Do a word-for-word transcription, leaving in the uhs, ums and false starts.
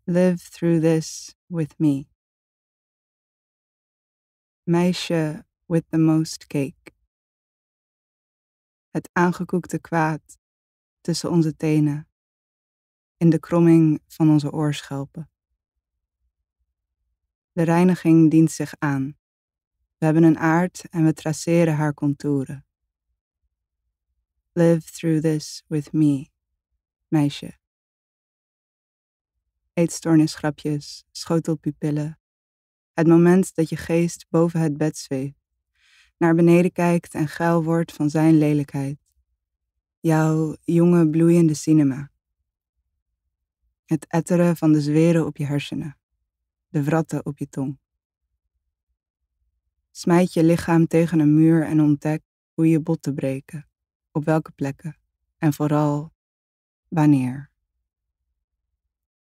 Live through this with me. Meisje with the most cake. Het aangekoekte kwaad tussen onze tenen, in de kromming van onze oorschelpen. De reiniging dient zich aan. We hebben een aard en we traceren haar contouren. Live through this with me, meisje. Eetstoornisgrapjes, schotelpupillen. Het moment dat je geest boven het bed zweeft, naar beneden kijkt en geil wordt van zijn lelijkheid. Jouw jonge bloeiende cinema. Het etteren van de zweren op je hersenen, de wratten op je tong. Smijt je lichaam tegen een muur en ontdek hoe je botten breken, op welke plekken en vooral wanneer.